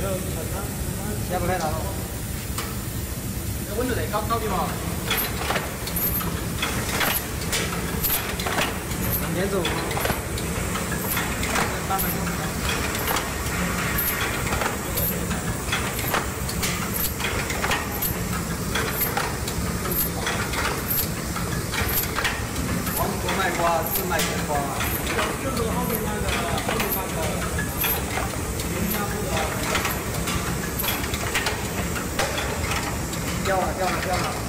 先不开打了。温度得高点嘛。连走。8分钟。黄土卖瓜，自卖甜瓜。就是后面那个，掉了。